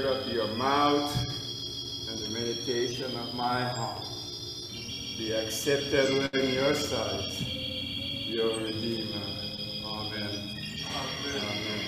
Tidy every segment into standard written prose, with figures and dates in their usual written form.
word of your mouth and the meditation of my heart be acceptable in your sight, your Redeemer. Amen. Amen.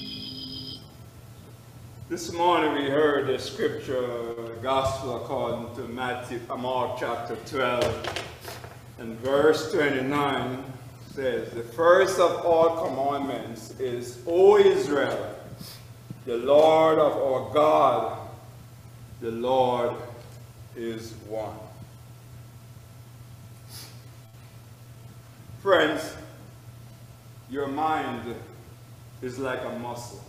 This morning we heard the scripture, Gospel according to Mark chapter 12, and verse 29 says, the first of all commandments is, O Israel, the Lord of our God, the Lord is one. Friends, your mind is like a muscle.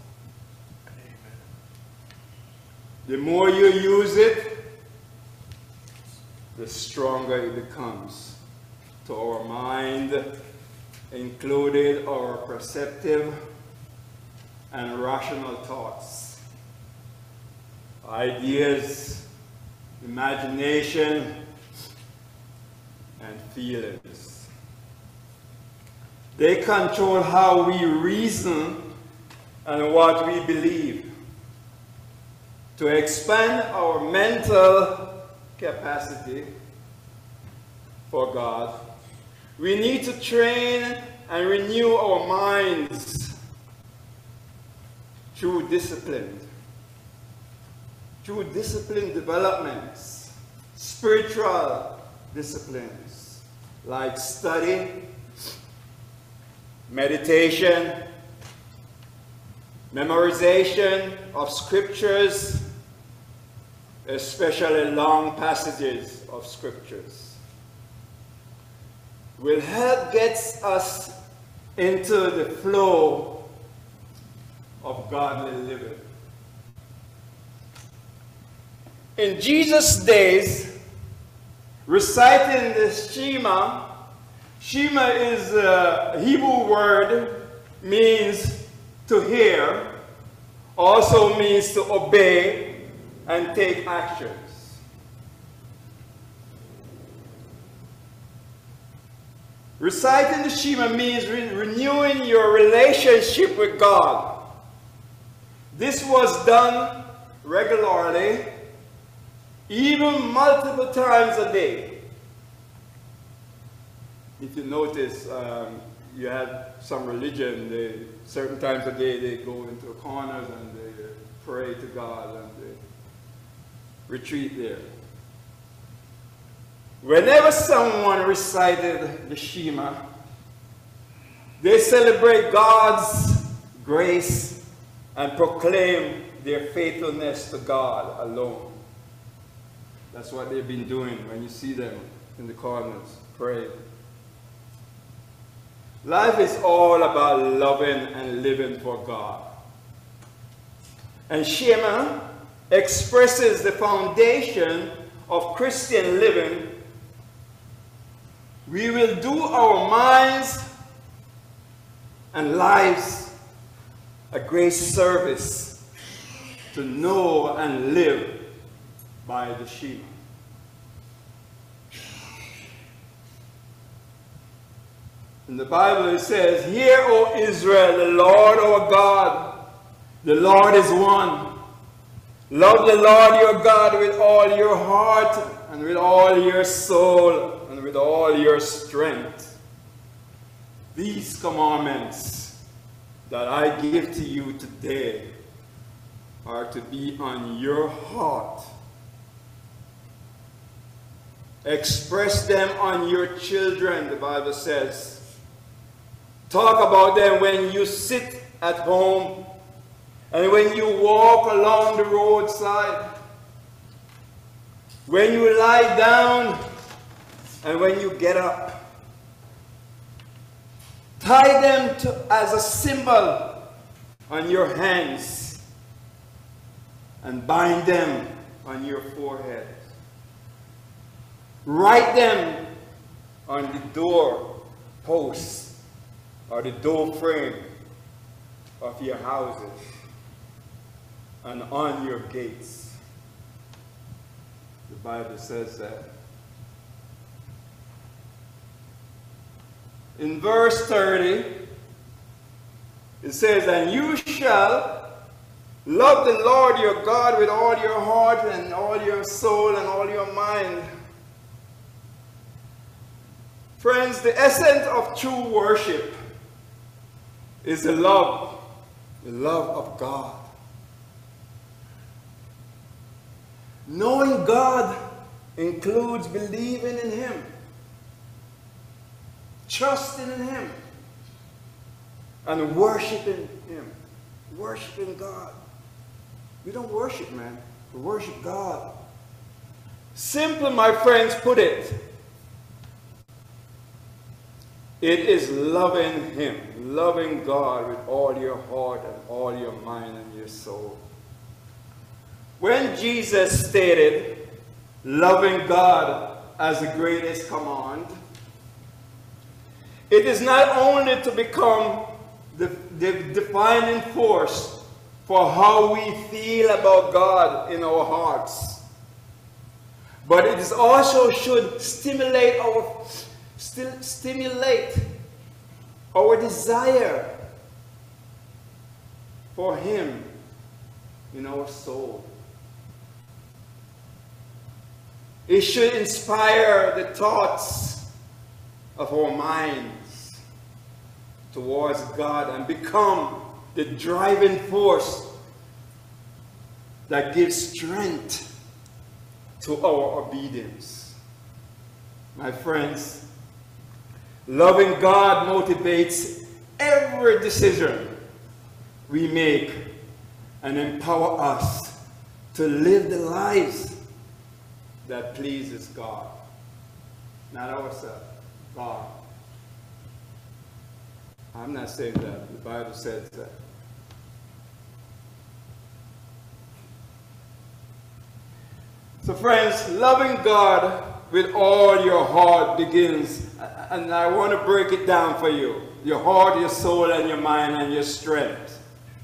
The more you use it, the stronger it becomes. To our mind, included our perceptive and rational thoughts, ideas, imagination, and feelings. They control how we reason and what we believe. To expand our mental capacity for God, we need to train and renew our minds through discipline developments, spiritual disciplines like study, meditation, memorization of scriptures, especially long passages of scriptures, will help get us into the flow of godly living. In Jesus' days, reciting the Shema is a Hebrew word, means to hear, also means to obey and take actions. Reciting the Shema means renewing your relationship with God. This was done regularly, even multiple times a day. If you notice, you have some religion, certain times a day they go into the corners and they pray to God and they retreat there. Whenever someone recited the Shema, they celebrate God's grace and proclaim their faithfulness to God alone. That's what they've been doing when you see them in the corners praying. Life is all about loving and living for God. And Shema expresses the foundation of Christian living. We will do our minds and lives a great service to know and live by the Shema. In the Bible it says, hear, O Israel, the Lord our God, the Lord is one. Love the Lord your God with all your heart and with all your soul and with all your strength. These commandments that I give to you today are to be on your heart. Express them on your children, the Bible says. Talk about them when you sit at home and when you walk along the roadside, when you lie down and when you get up. Tie them as a symbol on your hands and bind them on your forehead. Write them on the door posts or the door frame of your houses and on your gates. The Bible says that. In verse 30, it says, and you shall Love the Lord your God with all your heart and all your soul and all your mind. Friends, the essence of true worship is the love of God. Knowing God includes believing in Him, trusting in Him, and worshiping Him. Worshiping God. We don't worship man, we worship God. Simply, my friends, put it, it is loving Him, loving God with all your heart and all your mind and your soul. When Jesus stated loving God as the greatest command, it is not only to become the defining force for how we feel about God in our hearts, but it is also should stimulate our desire for Him in our soul. It should inspire the thoughts of our minds towards God and become the driving force that gives strength to our obedience. My friends, loving God motivates every decision we make and empower us to live the lives that pleases God. Not ourselves, God. I'm not saying that. The Bible says that. So friends, loving God with all your heart begins, and I want to break it down for you. Your heart, your soul, and your mind, and your strength.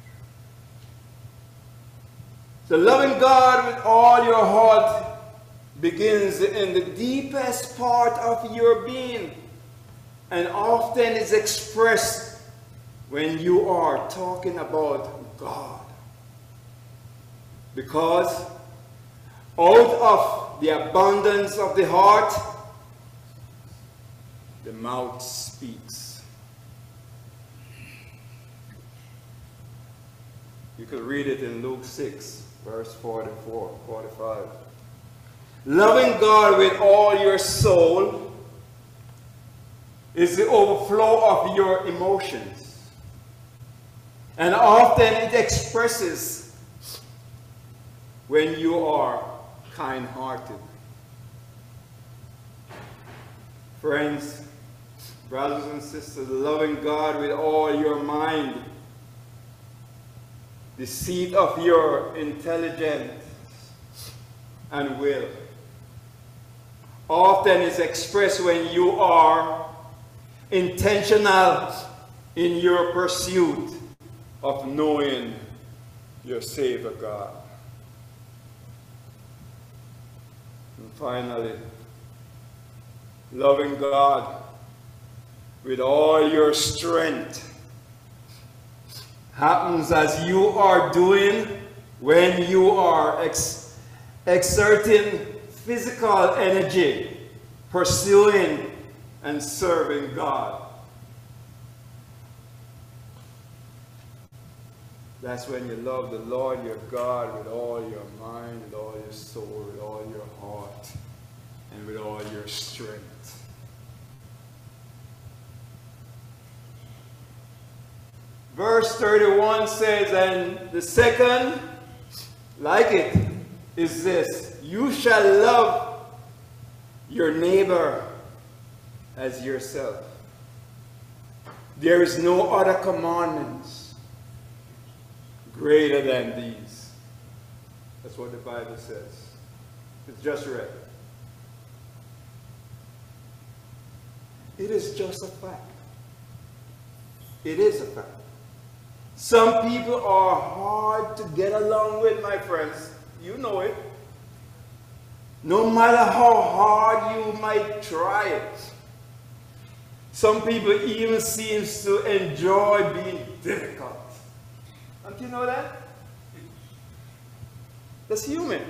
So loving God with all your heart begins in the deepest part of your being, and often is expressed when you are talking about God. Because out of the abundance of the heart, the mouth speaks. You can read it in Luke 6, verse 44, 45. Loving God with all your soul is the overflow of your emotions. And often it expresses when you are kind-hearted. Friends, brothers and sisters, loving God with all your mind, the seat of your intelligence and will, often is expressed when you are intentional in your pursuit of knowing your Savior God. And finally, loving God with all your strength happens as you are doing when you are exerting physical energy, pursuing and serving God. That's when you love the Lord your God with all your mind, with all your soul, with all your heart, and with all your strength. Verse 31 says, and the second, like it, is this: you shall love your neighbor as yourself. There is no other commandments greater than these. That's what the Bible says. It's just read. It is just a fact. It is a fact. Some people are hard to get along with, my friends. You know it. No matter how hard you might try it. Some people even seem to enjoy being difficult. Don't you know that? That's human.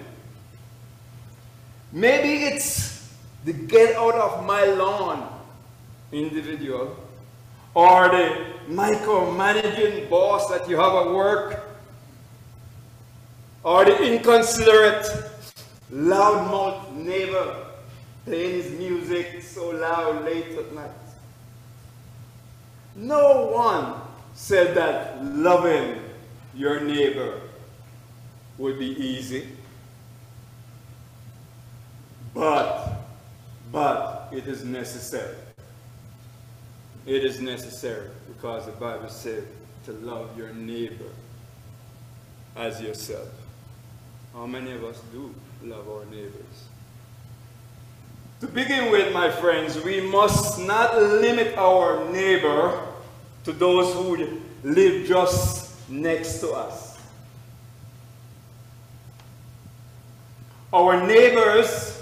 Maybe it's the get out of my lawn individual, or the micromanaging boss that you have at work, or the inconsiderate, loudmouth neighbor playing his music so loud late at night. No one said that loving your neighbor would be easy, but it is necessary. It is necessary because the Bible said to love your neighbor as yourself. How many of us do love our neighbors? To begin with, my friends, we must not limit our neighbor to those who live just next to us. Our neighbors,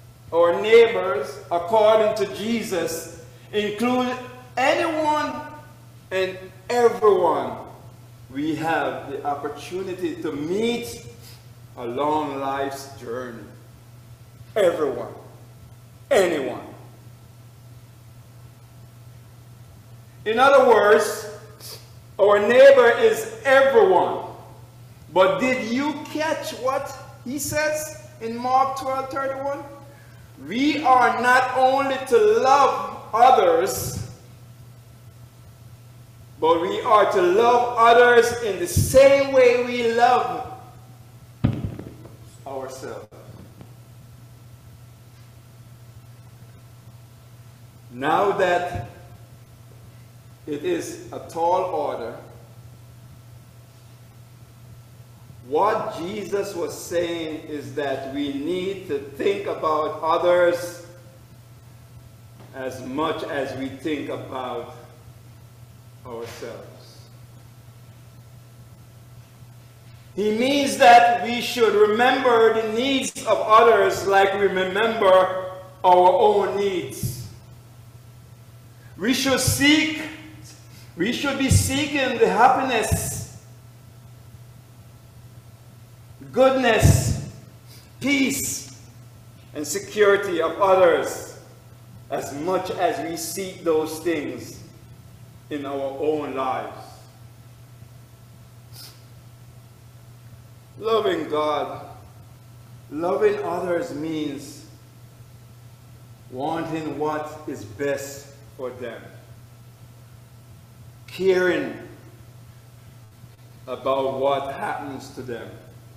according to Jesus, include anyone and everyone we have the opportunity to meet along life's journey. Everyone. Anyone. In other words, our neighbor is everyone. But did you catch what he says in Mark 12:31? We are not only to love others, but we are to love others in the same way we love ourselves. Now that it is a tall order, what Jesus was saying is that we need to think about others as much as we think about ourselves. He means that we should remember the needs of others like we remember our own needs. We should be seeking the happiness, goodness, peace, and security of others as much as we seek those things in our own lives. Loving God, loving others means wanting what is best for them, caring about what happens to them,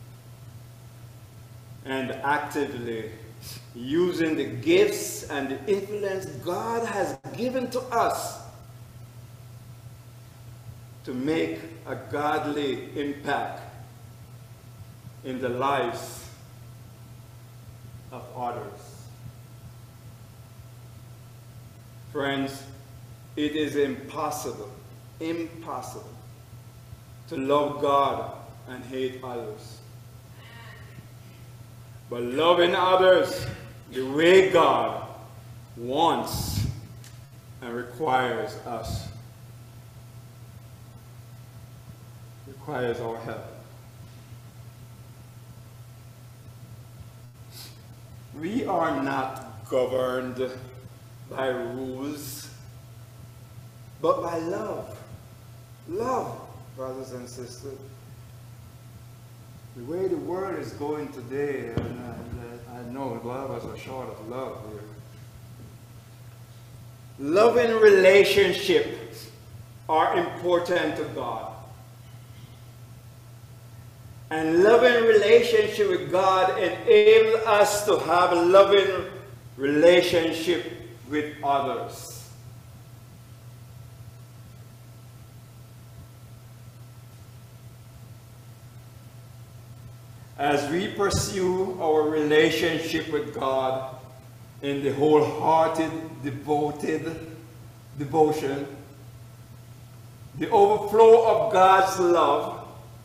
and actively using the gifts and the influence God has given to us to make a godly impact in the lives of others. Friends, it is impossible to love God and hate others. But loving others the way God wants and requires us, requires our help. We are not governed by rules, but by love. Love, brothers and sisters. The way the world is going today, and I know a lot of us are short of love here. Loving relationships are important to God. And loving relationship with God enables us to have a loving relationship with others. As we pursue our relationship with God in the wholehearted, devotion, the overflow of God's love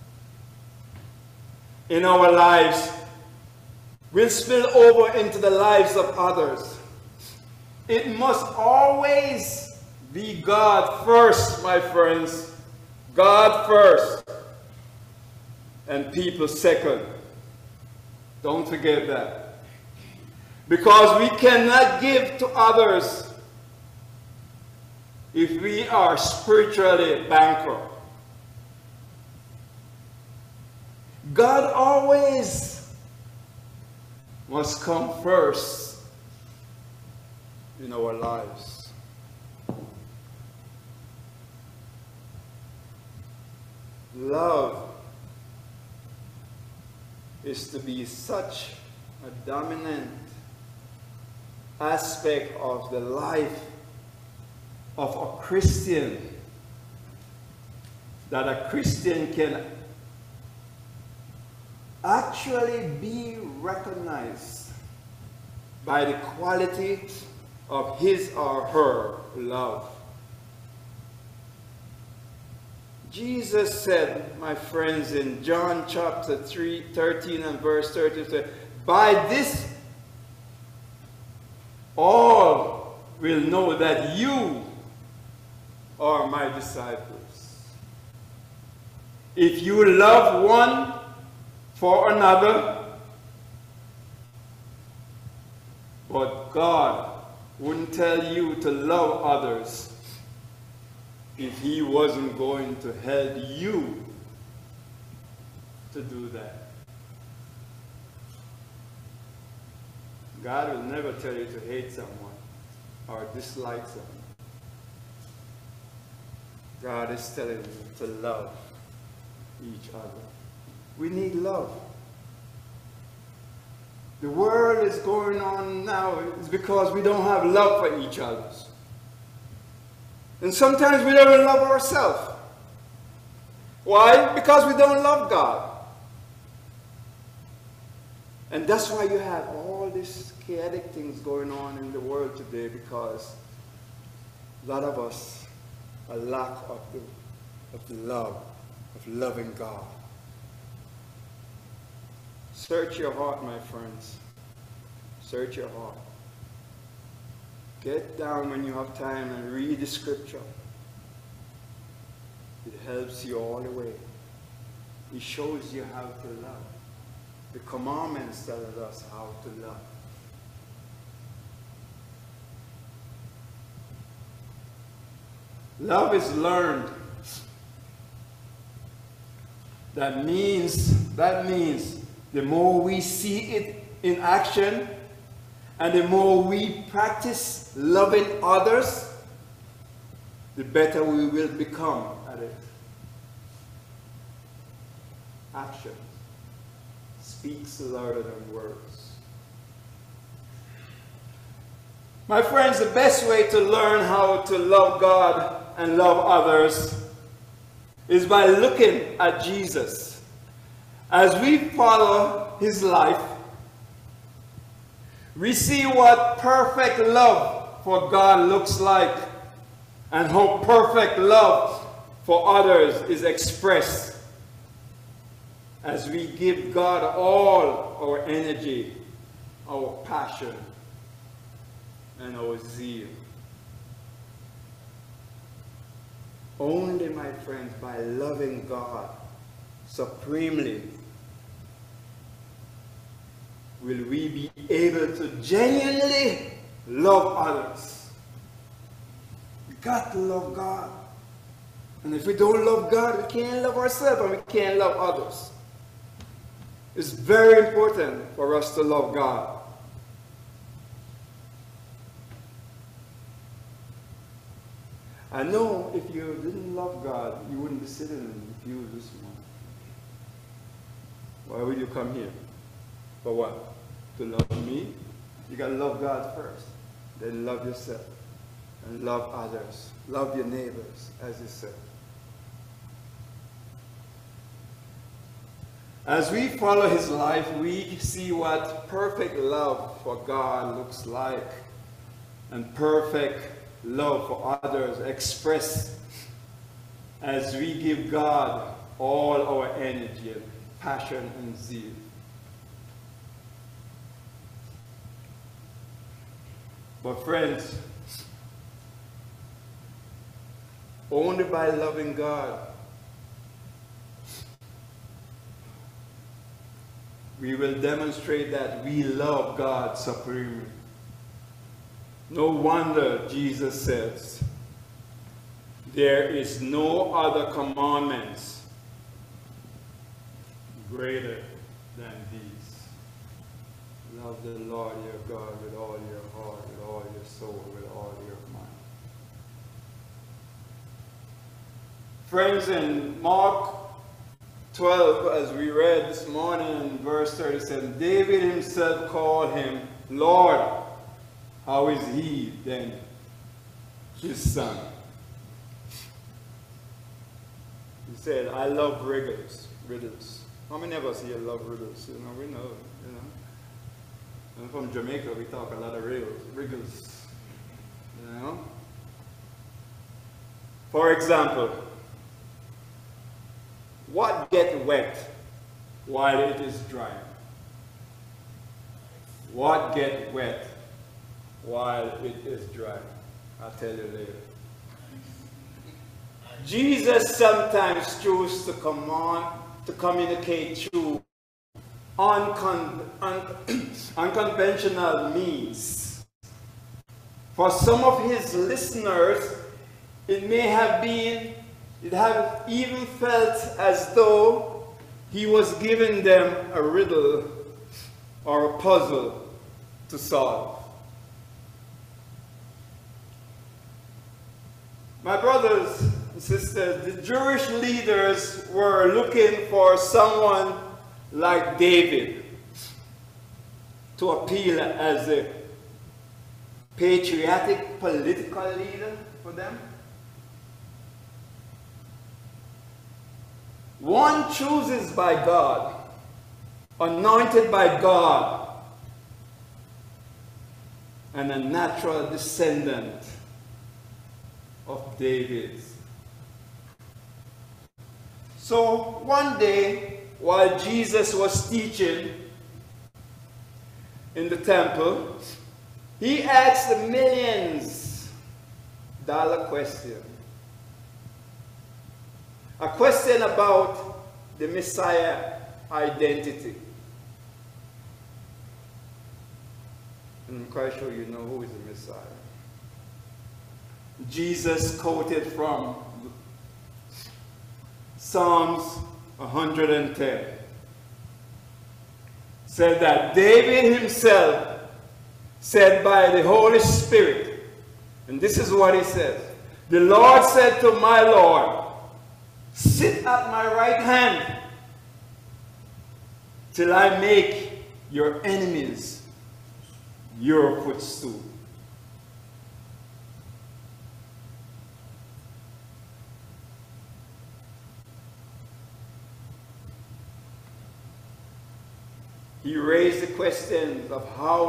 in our lives will spill over into the lives of others. It must always be God first, my friends. God first, and people second. Don't forget that. Because we cannot give to others if we are spiritually bankrupt. God always must come first in our lives. Love is to be such a dominant aspect of the life of a Christian that a Christian can actually be recognized by the quality of his or her love. Jesus said, my friends, in John chapter 13 and verse 30, by this all will know that you are my disciples, if you love one for another. But God wouldn't tell you to love others if he wasn't going to help you to do that. God will never tell you to hate someone or dislike someone. God is telling you to love each other. We need love. The world is going on now is because we don't have love for each other. And sometimes we don't even love ourselves. Why? Because we don't love God. And that's why you have all these chaotic things going on in the world today, because a lot of us are lack of the love, of loving God. Search your heart, my friends. Search your heart. Get down when you have time and read the scripture. It helps you all the way. It shows you how to love. The commandments tell us how to love. Love is learned. That means the more we see it in action, and the more we practice loving others, the better we will become at it. Action speaks louder than words. My friends, the best way to learn how to love God and love others is by looking at Jesus. As we follow his life, we see what perfect love for God looks like, and how perfect love for others is expressed as we give God all our energy, our passion, and our zeal. Only, my friends, by loving God supremely will we be able to genuinely love others. We got to love God. And if we don't love God, we can't love ourselves and we can't love others. It's very important for us to love God. I know if you didn't love God, you wouldn't be sitting in the pew this morning. Why would you come here? For what? To love me? You got to love God first. Then love yourself. And love others. Love your neighbors, as he said. As we follow his life, we see what perfect love for God looks like. And perfect love for others expressed as we give God all our energy and passion and zeal. But friends, only by loving God we will demonstrate that we love God supremely. No wonder Jesus says, there is no other commandments greater than these. Love the Lord your God with all your heart, with all your soul, with all your mind. Friends, in Mark 12, as we read this morning in verse 37, David himself called him Lord. How is he then his son? He said, I love riddles. How many of us here love riddles? You know, we know, you know. I'm from Jamaica, we talk a lot of riddles. You know? For example, what gets wet while it is dry? What gets wet while it is dry? I'll tell you later. Jesus sometimes chose to communicate through unconventional means. For some of his listeners, it have even felt as though he was giving them a riddle or a puzzle to solve. My brothers and sisters, the Jewish leaders were looking for someone like David to appeal as a patriotic political leader for them. One chooses by God, anointed by God, and a natural descendant of David's. So one day, while Jesus was teaching in the temple, he asked a $millions question. A question about the Messiah identity. And I'm quite sure you know who is the Messiah. Jesus quoted from Psalms 110. Said that David himself said by the Holy Spirit, and this is what he says, the Lord said to my Lord, sit at my right hand till I make your enemies your footstool. He raised the question of how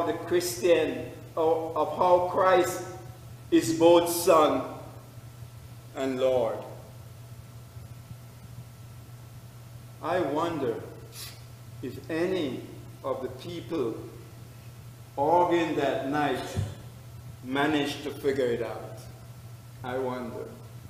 how Christ is both Son and Lord. I wonder if any of the people arguing that night managed to figure it out. I wonder.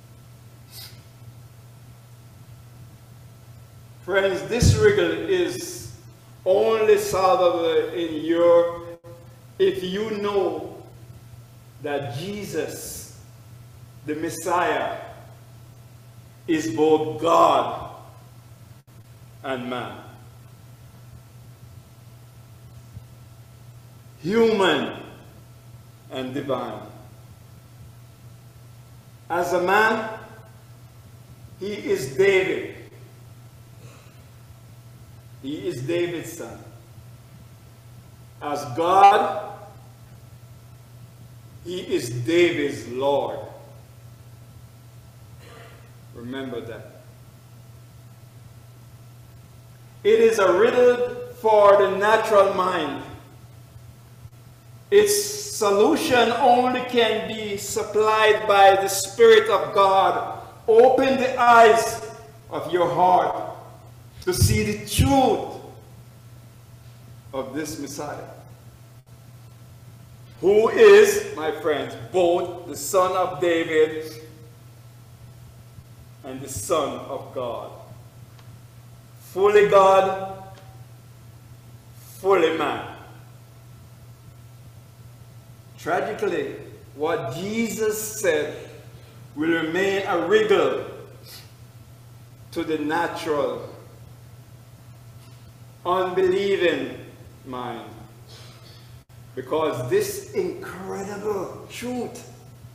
Friends, this riddle is only solvable if you know that Jesus, the Messiah, is both God and man. Human and divine. As a man, he is David. He is David's son. As God, he is David's Lord. Remember that. It is a riddle for the natural mind. Its solution only can be supplied by the Spirit of God. Open the eyes of your heart to see the truth of this Messiah, who is, my friends, both the Son of David and the Son of God. Fully God fully man. Tragically, what Jesus said will remain a wriggle to the natural, unbelieving mind. Because this incredible truth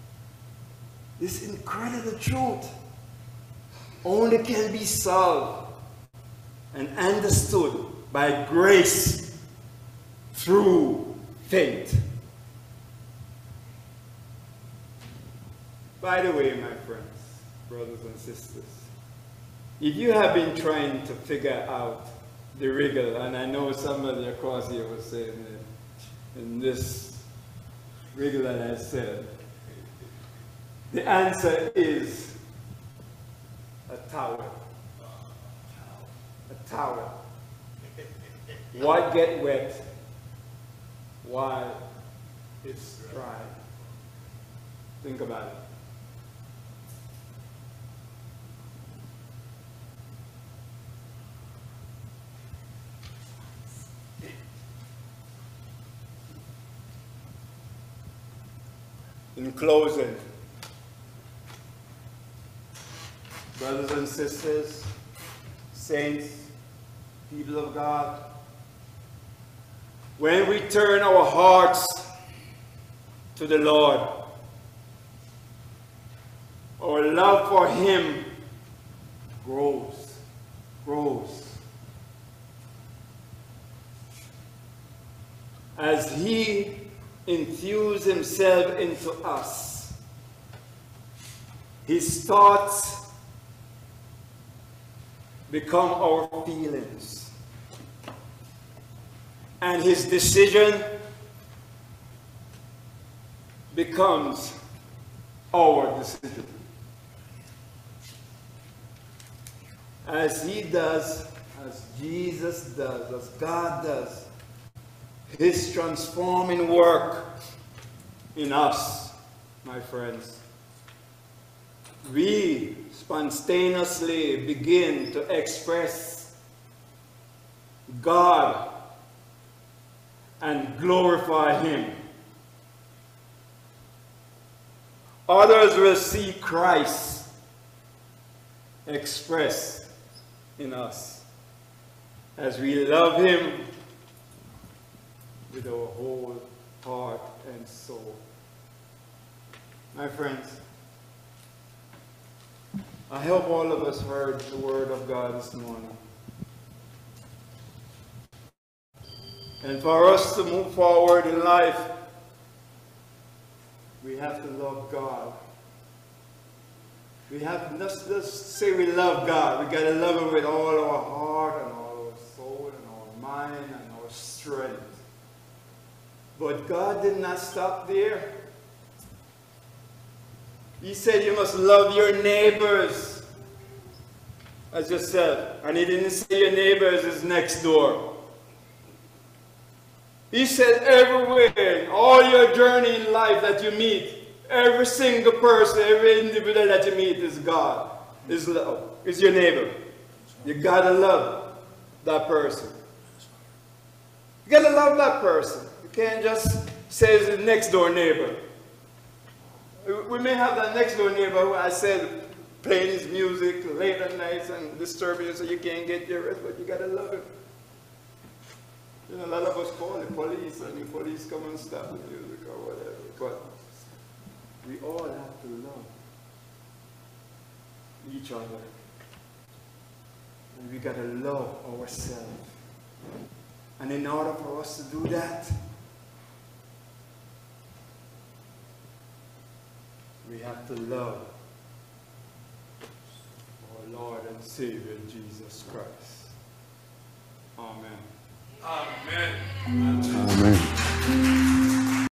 only can be solved and understood by grace through faith. By the way, my friends, brothers and sisters, if you have been trying to figure out the wriggle, and I know somebody across here was saying that in this wriggle that I said, the answer is a towel. A towel. What get wet while it's dry? Think about it. In closing, brothers and sisters, saints, people of God, when we turn our hearts to the Lord, our love for Him grows. As He infuse Himself into us, His thoughts become our feelings, and His decision becomes our decision. As He does, as Jesus does, as God does, His transforming work in us, my friends, we spontaneously begin to express God and glorify Him. Others will see Christ expressed in us as we love Him with our whole heart and soul. My friends, I hope all of us heard the word of God this morning. And for us to move forward in life, we have to love God. We have to not just say we love God. We got to love Him with all our heart and all our soul and our mind and our strength. But God did not stop there. He said you must love your neighbors as yourself. And He didn't say your neighbors is next door. He said everywhere, all your journey in life that you meet, every single person, every individual that you meet is God, is love, is your neighbor. You gotta love that person. You gotta love that person. You can't just say it's the next door neighbor. We may have that next door neighbor who I said playing his music late at night and disturbing you so you can't get your rest, but you gotta love him. You know, a lot of us call the police and the police come and stop the music or whatever, but we all have to love each other. And we gotta love ourselves. And in order for us to do that, we have to love our Lord and Savior Jesus Christ. Amen. Amen. Amen.